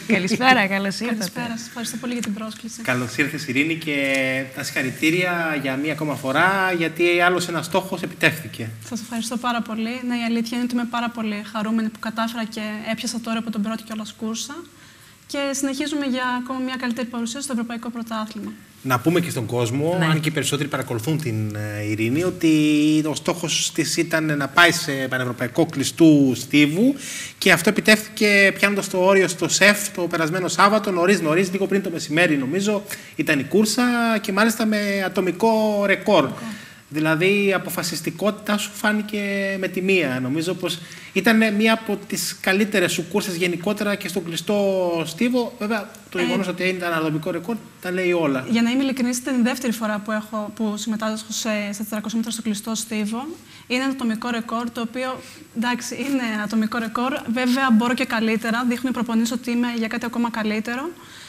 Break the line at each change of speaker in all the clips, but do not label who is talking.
Καλησπέρα, καλώς ήρθατε.
Καλησπέρα, σας ευχαριστώ πολύ για την πρόσκληση.
Καλώς ήρθες, Ειρήνη, και τα συγχαρητήρια για μία ακόμα φορά, γιατί άλλος ένας στόχος επιτεύχθηκε.
Σας ευχαριστώ πάρα πολύ. Ναι, η αλήθεια είναι ότι είμαι πάρα πολύ χαρούμενη που κατάφερα και έπιασα τώρα από τον πρώτη κιόλας κούρσα. Και συνεχίζουμε για ακόμα μια καλύτερη παρουσίαση στο Ευρωπαϊκό Πρωτάθλημα.
Να πούμε και στον κόσμο,
ναι,
αν και οι περισσότεροι παρακολουθούν την Ειρήνη, ότι ο στόχος της ήταν να πάει σε πανευρωπαϊκό κλειστού στίβου και αυτό επιτεύχθηκε πιάνοντας το όριο στο ΣΕΦ το περασμένο Σάββατο, νωρίς, λίγο πριν το μεσημέρι νομίζω, ήταν η κούρσα και μάλιστα με ατομικό ρεκόρ. Δηλαδή η αποφασιστικότητά σου φάνηκε με τη μία. Νομίζω πως ήταν μία από τις καλύτερες σου κούρσες γενικότερα και στον κλειστό στίβο. Βέβαια, το γεγονός ότι ήταν ατομικό ρεκόρ τα λέει όλα.
Για να είμαι ειλικρινής, ήταν η δεύτερη φορά που συμμετάσχω σε 400 μέτρα στο κλειστό στίβο. Είναι ένα ατομικό ρεκόρ, το οποίο εντάξει, είναι ατομικό ρεκόρ. Βέβαια, μπορώ και καλύτερα. Δείχνουν οι προπονήσεις ότι είμαι για κάτι ακόμα καλύτερο.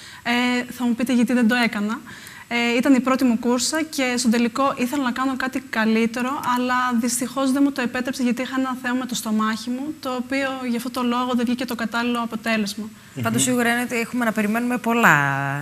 Θα μου πείτε γιατί δεν το έκανα. Ήταν η πρώτη μου κούρσα και στον τελικό ήθελα να κάνω κάτι καλύτερο, αλλά δυστυχώς δεν μου το επέτρεψε γιατί είχα ένα θέμα με το στομάχι μου, το οποίο γι' αυτό το λόγο δεν βγήκε το κατάλληλο αποτέλεσμα.
Πάντως σίγουρα είναι ότι έχουμε να περιμένουμε πολλά,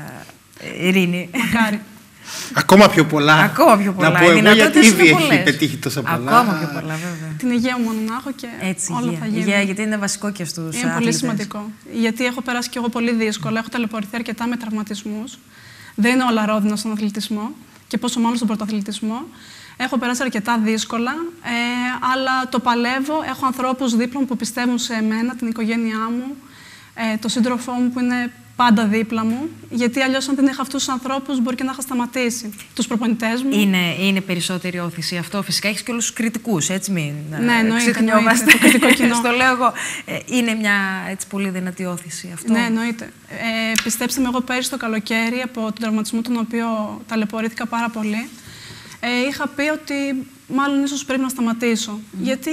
Ειρήνη.
Μακάρι.
Ακόμα πιο πολλά.
Ακόμα πιο πολλά.
Να πω εγώ, γιατί ήδη έχει πετύχει τόσα πολλά.
Ακόμα πιο πολλά, βέβαια.
Την υγεία μου μόνο να έχω και
έτσι,
όλα θα γίνουν.
Υγεία, γιατί είναι βασικό και στους αθλητές.
Είναι πολύ σημαντικό. Γιατί έχω περάσει κι εγώ πολύ δύσκολα. Έχω ταλαιπωρηθεί αρκετά με τραυματισμούς. Δεν είναι όλα ρόδινα στον αθλητισμό και πόσο μάλλον στον πρωταθλητισμό. Έχω περάσει αρκετά δύσκολα, αλλά το παλεύω. Έχω ανθρώπους δίπλα μου που πιστεύουν σε εμένα, την οικογένειά μου, τον σύντροφό μου που είναι πάντα δίπλα μου. Γιατί αλλιώς, αν δεν είχα αυτούς τους ανθρώπους, μπορεί και να είχα σταματήσει. Τους προπονητές μου.
Είναι περισσότερη όθηση αυτό. Φυσικά έχεις και όλους τους κριτικούς, έτσι μην
ξεχνιόμαστε. Το κριτικό κοινό.
Στο λέω εγώ. Είναι μια έτσι πολύ δυνατή όθηση αυτό.
Ναι, εννοείται. Πιστέψτε με, εγώ πέρυσι το καλοκαίρι, από τον τραυματισμό τον οποίο ταλαιπωρήθηκα πάρα πολύ, είχα πει ότι μάλλον ίσως πρέπει να σταματήσω. Γιατί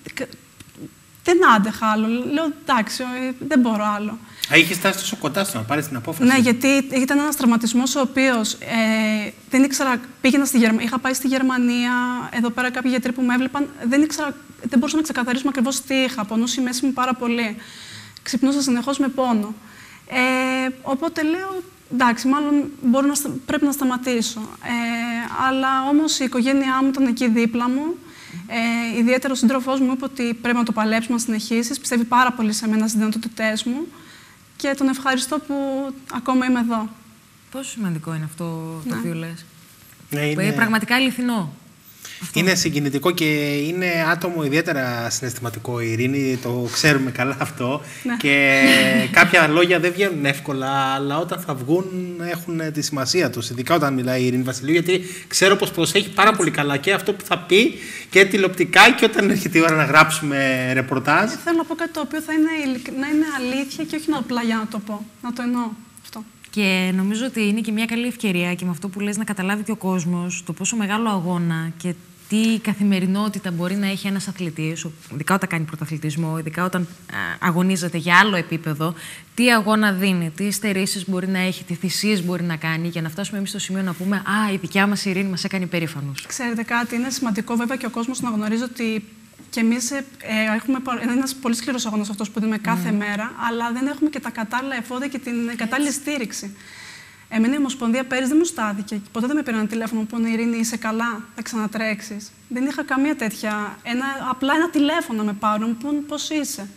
δεν άντεχα άλλο. Λέω εντάξει, δεν μπορώ άλλο.
Είχε φτάσει τόσο κοντά στο να πάρει την απόφαση.
Ναι, γιατί ήταν ένας τραυματισμός ο οποίος δεν ήξερα. Είχα πάει στη Γερμανία, εδώ πέρα κάποιοι γιατροί που με έβλεπαν, δεν μπορούσα να ξεκαθαρίσουμε ακριβώς τι είχα. Πονούσε η μέση μου πάρα πολύ. Ξυπνούσα συνεχώς με πόνο. Οπότε λέω, εντάξει, μάλλον πρέπει να σταματήσω. Αλλά όμως η οικογένειά μου ήταν εκεί δίπλα μου. Ιδιαίτερα ο σύντροφός μου είπε ότι πρέπει να το παλέψουμε, να συνεχίσεις. Πιστεύει πάρα πολύ σε μένα, στις δυνατότητές μου. Και τον ευχαριστώ που ακόμα είμαι εδώ.
Πόσο σημαντικό είναι αυτό το οποίο λες.
Ναι,
είναι πραγματικά αληθινό. Αυτό.
Είναι συγκινητικό και είναι άτομο ιδιαίτερα συναισθηματικό, η Ειρήνη, το ξέρουμε καλά αυτό.
Ναι.
Και κάποια λόγια δεν βγαίνουν εύκολα, αλλά όταν θα βγουν έχουν τη σημασία τους. Ειδικά όταν μιλάει η Ειρήνη Βασιλείου, γιατί ξέρω πως προσέχει πάρα πολύ καλά και αυτό που θα πει και τηλεοπτικά και όταν έρχεται η ώρα να γράψουμε ρεπορτάζ.
Θέλω να πω κάτι το οποίο να είναι αλήθεια και όχι απλά για να το πω. Να το εννοώ αυτό.
Και νομίζω ότι είναι και μια καλή ευκαιρία και με αυτό που λες να καταλάβει και ο κόσμος το πόσο μεγάλο αγώνα και τι καθημερινότητα μπορεί να έχει ένας αθλητής, ειδικά όταν κάνει πρωταθλητισμό, ειδικά όταν αγωνίζεται για άλλο επίπεδο, τι αγώνα δίνει, τι στερήσεις μπορεί να έχει, τι θυσίες μπορεί να κάνει για να φτάσουμε εμείς στο σημείο να πούμε «Α, η δικιά μας Ειρήνη μας έκανε υπερήφανους».
Ξέρετε κάτι, είναι σημαντικό βέβαια και ο κόσμος να γνωρίζει ότι και εμείς είναι ένας πολύ σκληρός αγώνας αυτός που δίνουμε κάθε μέρα, αλλά δεν έχουμε και τα κατάλληλα εφόδια και την κατάλληλη στήριξη. Εμένα η Ομοσπονδία πέρυσι δεν μου στάθηκε. Ποτέ δεν με πήραν τηλέφωνο που είναι Ειρήνη, είσαι καλά, θα ξανατρέξεις. Δεν είχα καμία τέτοια. Απλά ένα τηλέφωνο με πάρουν, μου πούν πώς είσαι.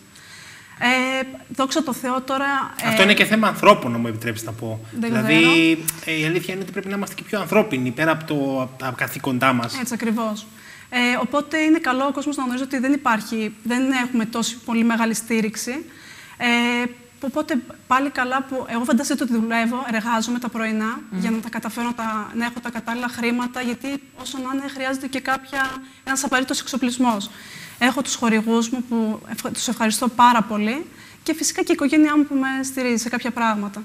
Δόξα τω Θεώ τώρα.
Αυτό είναι και θέμα ανθρώπων, να μου επιτρέψεις να πω. Δηλαδή, η αλήθεια είναι ότι πρέπει να είμαστε και πιο ανθρώπινοι πέρα από τα καθήκοντά μας.
Έτσι ακριβώς. Οπότε είναι καλό ο κόσμος να γνωρίζει ότι δεν έχουμε τόσο πολύ μεγάλη στήριξη. Οπότε πάλι καλά που εγώ φανταστείτε ότι δουλεύω, εργάζομαι τα πρωινά για να τα καταφέρω να έχω τα κατάλληλα χρήματα, γιατί όσο να είναι χρειάζεται και ένας απαραίτητος εξοπλισμός. Έχω τους χορηγούς μου που τους ευχαριστώ πάρα πολύ και φυσικά και η οικογένειά μου που με στηρίζει σε κάποια πράγματα.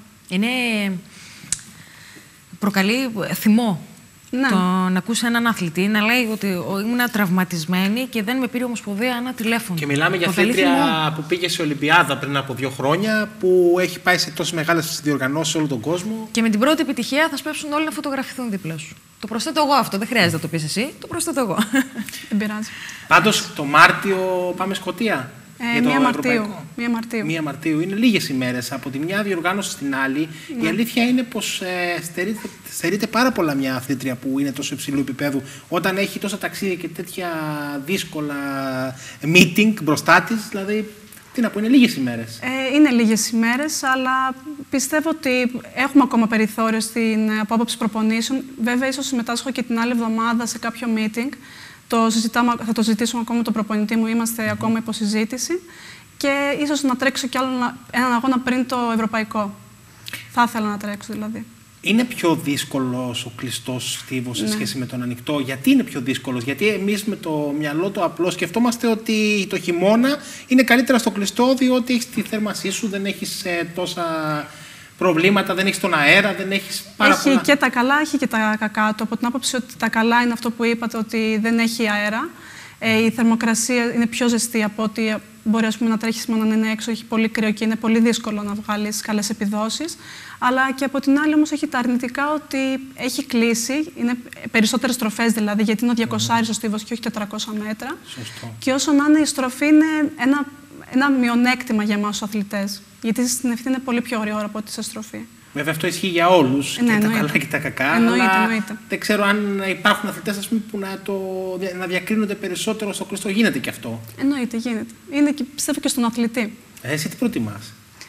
Προκαλεί θυμό.
Ναι.
Το να ακούσει έναν αθλητή να λέει ότι ήμουν τραυματισμένη και δεν με πήρε η Ομοσπονδία ένα τηλέφωνο.
Και μιλάμε για αθλήτρια που πήγε σε Ολυμπιάδα πριν από 2 χρόνια, που έχει πάει σε τόσες μεγάλες διοργανώσεις σε όλο τον κόσμο.
Και με την πρώτη επιτυχία θα σπεύσουν όλοι να φωτογραφηθούν δίπλα σου. Το προσθέτω εγώ αυτό, δεν χρειάζεται να το πεις εσύ, το προσθέτω εγώ.
Δεν πειράζει.
Πάντως το Μάρτιο πάμε Σκωτία. 1
Μαρτίου.
1 Μαρτίου. Είναι λίγες ημέρες από τη μια διοργάνωση στην άλλη. Η αλήθεια είναι πως στερείται πάρα πολλά μια αθλήτρια που είναι τόσο υψηλού επίπεδου όταν έχει τόσα ταξίδια και τέτοια δύσκολα meeting μπροστά της. Δηλαδή, τι να πω, είναι λίγες ημέρες.
Είναι λίγες ημέρες, αλλά πιστεύω ότι έχουμε ακόμα περιθώριο από άποψη προπονήσεων. Βέβαια, ίσως συμμετάσχω και την άλλη εβδομάδα σε κάποιο meeting. Θα το ζητήσουμε ακόμα με τον προπονητή μου, είμαστε ακόμα υποσυζήτηση. Και ίσως να τρέξω κι άλλο έναν αγώνα πριν το ευρωπαϊκό. Θα ήθελα να τρέξω δηλαδή.
Είναι πιο δύσκολος ο κλειστός στίβος σε σχέση με τον ανοιχτό? Γιατί είναι πιο δύσκολος? Γιατί εμείς με το μυαλό το απλό σκεφτόμαστε ότι το χειμώνα είναι καλύτερα στο κλειστό, διότι έχεις τη θέρμασή σου, δεν έχεις τόσα προβλήματα, δεν έχεις τον αέρα, δεν έχεις πάρα πολλά.
Έχει και τα καλά, έχει και τα κακά του. Από την άποψη ότι τα καλά είναι αυτό που είπατε, ότι δεν έχει αέρα. Η θερμοκρασία είναι πιο ζεστή από ότι μπορεί να τρέχεις μόνο να είναι έξω, έχει πολύ κρύο και είναι πολύ δύσκολο να βγάλεις καλές επιδόσεις. Αλλά και από την άλλη όμως έχει τα αρνητικά ότι έχει κλείσει, είναι περισσότερες στροφές δηλαδή, γιατί είναι ο 200 ο στίβος και όχι 400 μέτρα.
Σωστό.
Και όσο να είναι η στροφή είναι ένα μειονέκτημα για εμάς τους αθλητές. Γιατί στην ευθύνη είναι πολύ πιο γρήγορα από ό,τι σε στροφή.
Βέβαια, αυτό ισχύει για όλους, και τα καλά και τα κακά.
Εννοείται.
Δεν ξέρω αν υπάρχουν αθλητές που να διακρίνονται περισσότερο στο κλειστό. Γίνεται και αυτό.
Εννοείται, γίνεται. Είναι και, πιστεύω και στον αθλητή.
Εσύ τι προτιμάς?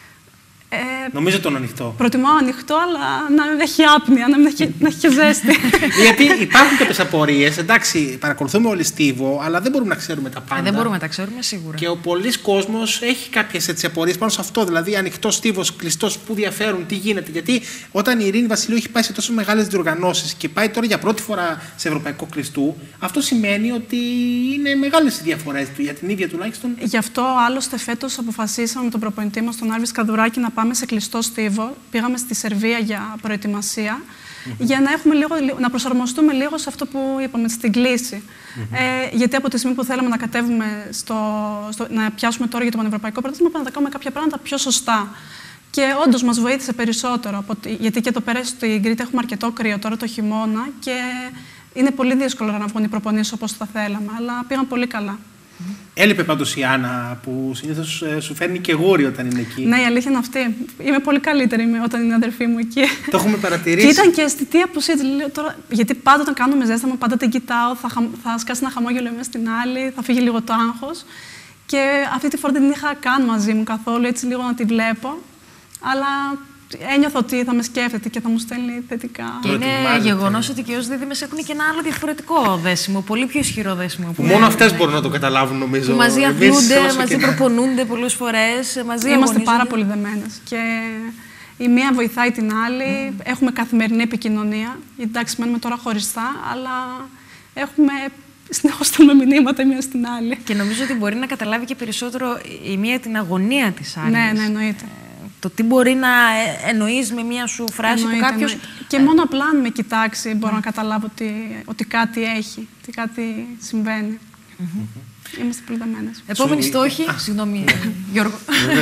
Νομίζω τον ανοιχτό.
Προτιμάω ανοιχτό, αλλά να μην έχει άπνοια, να έχει και ζέστη.
Γιατί υπάρχουν κάποιες απορίες. Εντάξει, παρακολουθούμε όλοι στίβο, αλλά δεν μπορούμε να ξέρουμε τα πάντα.
Δεν μπορούμε να τα ξέρουμε σίγουρα.
Και ο πολλής κόσμος έχει κάποιες απορίες πάνω σε αυτό. Δηλαδή, ανοιχτό στίβος, κλειστός, πού διαφέρουν, τι γίνεται. Γιατί όταν η Ειρήνη Βασιλείου έχει πάει σε τόσο μεγάλες διοργανώσεις και πάει τώρα για πρώτη φορά σε ευρωπαϊκό κλειστού, αυτό σημαίνει ότι είναι μεγάλες οι διαφορές για την ίδια τουλάχιστον.
Γι' αυτό άλλωστε φέτος αποφασίσαμε με τον προπονητή μας, τον Άρβη Σκαδουράκη, να πάμε σε κλειστό στίβο. Πήγαμε στη Σερβία για προετοιμασία, για να, να προσαρμοστούμε λίγο σε αυτό που είπαμε, στην κλίση. Γιατί από τη στιγμή που θέλαμε να κατέβουμε να πιάσουμε τώρα για το πανευρωπαϊκό πρωτάθλημα, πρέπει να τα κάνουμε κάποια πράγματα πιο σωστά. Και όντως μας βοήθησε περισσότερο, γιατί και εδώ πέρα στην Κρήτη έχουμε αρκετό κρύο τώρα το χειμώνα και είναι πολύ δύσκολο να βγουν οι προπονήσεις όπως θα θέλαμε, αλλά πήγαν πολύ καλά.
Έλειπε πάντως η Άννα, που συνήθως σου φέρνει και γούρι όταν είναι εκεί.
Ναι, η αλήθεια είναι αυτή. Είμαι πολύ καλύτερη όταν είναι η αδερφή μου εκεί.
Το έχουμε παρατηρήσει.
Και ήταν και αισθητή απουσία. Γιατί πάντα όταν κάνουμε ζέσταμα, πάντα την κοιτάω, θα σκάσει ένα χαμόγελο μέσα στην άλλη, θα φύγει λίγο το άγχος. Και αυτή τη φορά δεν την είχα καν μαζί μου καθόλου, έτσι λίγο να τη βλέπω. Αλλά ένιωθα ότι θα με σκέφτεται και θα μου στέλνει θετικά.
Και είναι γεγονός ότι και ως δίδυμες έχουν και ένα άλλο διαφορετικό δέσιμο, πολύ πιο ισχυρό δέσιμο.
Που μόνο αυτές μπορούν να το καταλάβουν, νομίζω.
Που μαζί αθλούνται, μαζί προπονούνται πολλές φορές, μαζί
είμαστε πάρα πολύ δεμένες. Και η μία βοηθάει την άλλη. Έχουμε καθημερινή επικοινωνία. Εντάξει, μένουμε τώρα χωριστά, αλλά έχουμε συνεχώς στέλνουμε μηνύματα η μία στην άλλη.
Και νομίζω ότι μπορεί να καταλάβει και περισσότερο η μία την αγωνία της άλλης.
Ναι, εννοείται.
Το τι μπορεί να εννοείς με μία σου φράση που κάποιος...
Και μόνο απλά αν με κοιτάξει μπορώ να καταλάβω ότι κάτι έχει, ότι κάτι συμβαίνει. Είμαστε πολύ δεμένες.
Επόμενη στόχη... Συγγνώμη, Γιώργο.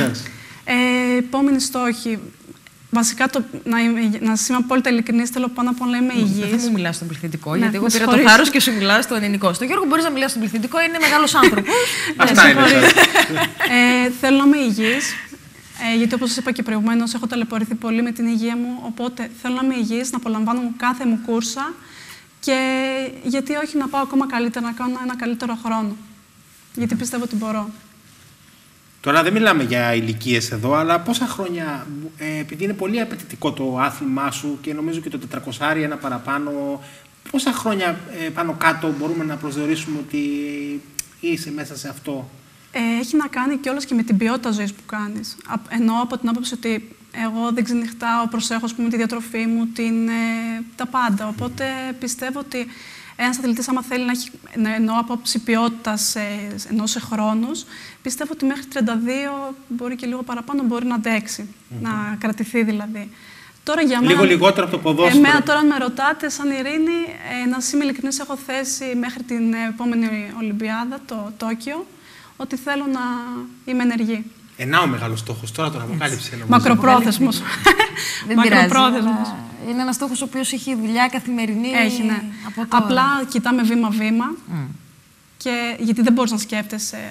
Επόμενη στόχη... Βασικά, να σας είμαι απόλυτα ειλικρινής, θέλω πάνω απ' όλα είμαι υγιής.
Δεν θα μου μιλάς στον πληθυντικό, γιατί εγώ πήρα το θάρρος και σου μιλάω στο ελληνικό. Στο Γιώργο μπορείς να μιλάς στον πληθυντικό, είναι μεγάλος άνθρωπος.
Αυτά είναι.
Θέλω να είμαι υγιής. Γιατί όπως σας είπα και προηγουμένως, έχω ταλαιπωρηθεί πολύ με την υγεία μου. Οπότε θέλω να είμαι υγιής, να απολαμβάνω κάθε μου κούρσα και γιατί όχι να πάω ακόμα καλύτερα, να κάνω ένα καλύτερο χρόνο. Γιατί πιστεύω ότι μπορώ.
Τώρα δεν μιλάμε για ηλικίες εδώ, αλλά πόσα χρόνια, επειδή είναι πολύ απαιτητικό το άθλημά σου και νομίζω και το 400 ένα παραπάνω, πόσα χρόνια πάνω κάτω μπορούμε να προσδιορίσουμε ότι είσαι μέσα σε αυτό?
Έχει να κάνει κιόλας και με την ποιότητα ζωής που κάνεις. Εννοώ από την άποψη ότι εγώ δεν ξενυχτάω, προσέχω τη διατροφή μου, τα πάντα. Οπότε πιστεύω ότι ένας αθλητής, άμα θέλει να έχει, εννοώ από άποψη ποιότητας, ενώ σε χρόνους, πιστεύω ότι μέχρι 32, μπορεί και λίγο παραπάνω, μπορεί να αντέξει, να κρατηθεί δηλαδή. Τώρα, για μένα,
λίγο λιγότερο από το ποδόσφαιρο.
Εμένα τώρα, αν με ρωτάτε, σαν Ειρήνη, να είμαι ειλικρινής, έχω θέσει μέχρι την επόμενη Ολυμπιάδα, το Τόκιο, ότι θέλω να είμαι ενεργή.
Ο μεγάλος στόχος, τώρα τον αποκάλυψε.
Μακροπρόθεσμος.
Δεν πειράζει. Είναι ένας στόχος ο οποίος έχει δουλειά καθημερινή.
Έχει, ναι. Απλά κοιτάμε βήμα-βήμα. Γιατί δεν μπορείς να σκέφτεσαι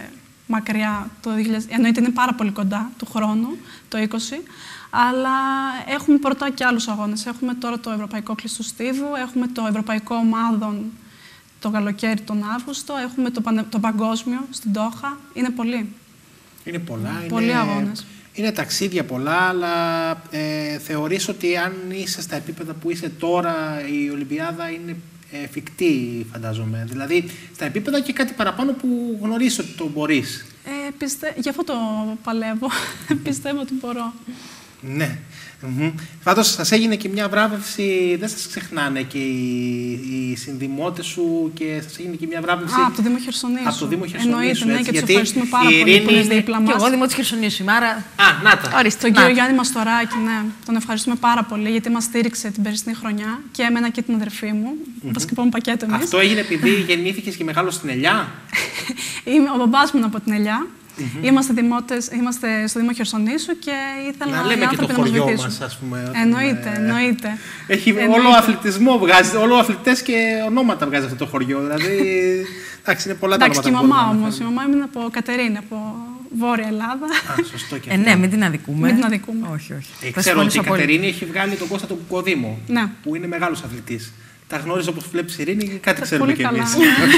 μακριά το 2000, εννοείται είναι πάρα πολύ κοντά του χρόνου, το 20, αλλά έχουμε πρώτα και άλλους αγώνες. Έχουμε τώρα το Ευρωπαϊκό Κλειστού Στίβου, έχουμε το Ευρωπαϊκό Ομάδων το καλοκαίρι τον Αύγουστο, έχουμε το Παγκόσμιο στην Ντόχα. Είναι πολλοί.
Είναι πολλά.
Πολλοί αγώνες.
Είναι ταξίδια πολλά, αλλά θεωρείς ότι αν είσαι στα επίπεδα που είσαι τώρα, η Ολυμπιάδα είναι εφικτή, φαντάζομαι. Δηλαδή, στα επίπεδα και κάτι παραπάνω που γνωρίζεις ότι το μπορείς.
Γι' αυτό το παλεύω. Πιστεύω ότι μπορώ.
Ναι. Πάντως σας έγινε και μια βράβευση, δεν σας ξεχνάνε και οι συνδημότες σου και σας έγινε και μια βράβευση.
Από το Δήμο Χερσονήσου.
Από το Δήμο Χερσονήσου.
Εννοείται, ναι, και τους ευχαριστούμε πάρα πολύ που είναι δίπλα μας.
Και εγώ Δήμο της Χερσονήσου, άρα.
Να τα.
Ορίστε,
τον κύριο Γιάννη Μαστοράκη, ναι. Τον ευχαριστούμε πάρα πολύ γιατί μας στήριξε την περσινή χρονιά και εμένα και την αδερφή μου. Βασικά πάμε πακέτο εμείς.
Αυτό έγινε επειδή γεννήθηκες και μεγάλωσες στην Ελιά.
Ο μπαμπάς μου είναι από την Ελιά. Είμαστε δημότες, είμαστε στο Δήμο Χερσονήσου και ήθελα
να λέμε και το χωριό μας, ας πούμε.
Εννοείται.
Έχει όλο αθλητισμό βγάζει, όλο αθλητές και ονόματα βγάζει αυτό το χωριό. Δηλαδή, εντάξει, είναι πολλά τα ονόματα.
Εντάξει, και η μαμά όμως. Η μαμά είναι από Κατερίνη, από Βόρεια Ελλάδα.
Σωστό και αυτό.
Ναι, μην την αδικούμε.
Μην την αδικούμε.
Όχι.
Ξέρω ότι η Κατερίνη έχει βγάλει τον Κώστα τον Κουκοδήμο,
ναι,
που είναι μεγάλος αθλητής. Τα γνώριζα όπως βλέπεις, Ειρήνη, και κάτι ξέρουμε κι εμείς.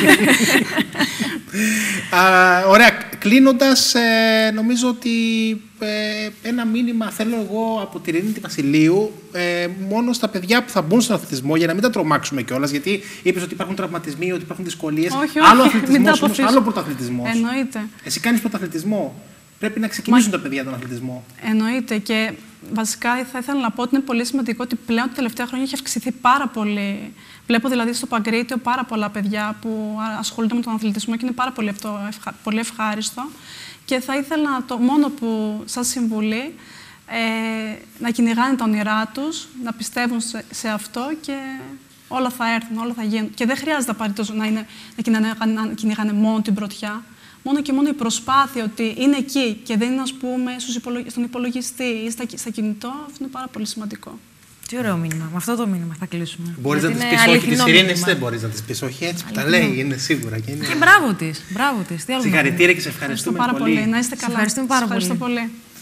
Ωραία. Κλείνοντας, νομίζω ότι ένα μήνυμα θέλω εγώ από τη Ειρήνη τη Βασιλείου μόνο στα παιδιά που θα μπουν στον αθλητισμό, για να μην τα τρομάξουμε κιόλας, γιατί είπες ότι υπάρχουν τραυματισμοί, ότι υπάρχουν δυσκολίες. Άλλο αθλητισμός όμως, άλλο πρωταθλητισμός.
Εννοείται.
Εσύ κάνεις πρωταθλητισμό. Πρέπει να ξεκινήσουν τα παιδιά τον αθλητισμό.
Εννοείται. Και βασικά θα ήθελα να πω ότι είναι πολύ σημαντικό ότι πλέον τα τελευταία χρόνια έχει αυξηθεί πάρα πολύ. Βλέπω δηλαδή στο Παγκρίτιο πάρα πολλά παιδιά που ασχολούνται με τον αθλητισμό και είναι πάρα πολύ, πολύ ευχάριστο. Και θα ήθελα το μόνο που σας συμβουλή να κυνηγάνε τα όνειρά τους, να πιστεύουν σε αυτό και όλα θα έρθουν, όλα θα γίνουν. Και δεν χρειάζεται απαραίτητο να κυνηγάνε μόνο την πρωτιά. Μόνο και μόνο η προσπάθεια ότι είναι εκεί και δεν είναι, ας πούμε, στον υπολογιστή ή στα κινητό, αυτό είναι πάρα πολύ σημαντικό.
Τι ωραίο μήνυμα. Με αυτό το μήνυμα θα κλείσουμε.
Μπορείς να της πεις όχι της Ειρήνης, δεν μπορείς να της πεις όχι, έτσι που τα λέει, είναι σίγουρα. Και
μπράβο της.
Συγχαρητήρια και σε ευχαριστούμε
πάρα πολύ. Να είστε καλά.
Ευχαριστούμε πάρα πολύ.